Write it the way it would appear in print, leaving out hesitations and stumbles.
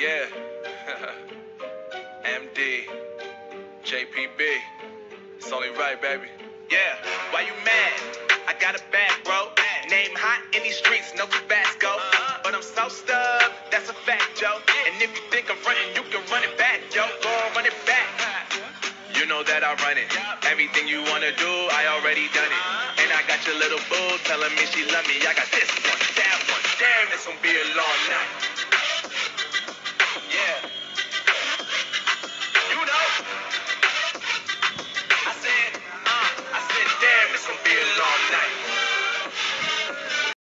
Yeah. MD. JPB. It's only right, baby. Yeah, why you mad? I got a bag, bro. Name hot in these streets, no Tabasco. But I'm so stubbed, that's a fact, Joe. And if you think I'm frontin', you can run it back, yo. Go on, run it back. You know that I run it. Everything you wanna do, I already done it. And I got your little boo telling me she love me. I got this one, that one. Damn, this gon' be a long night.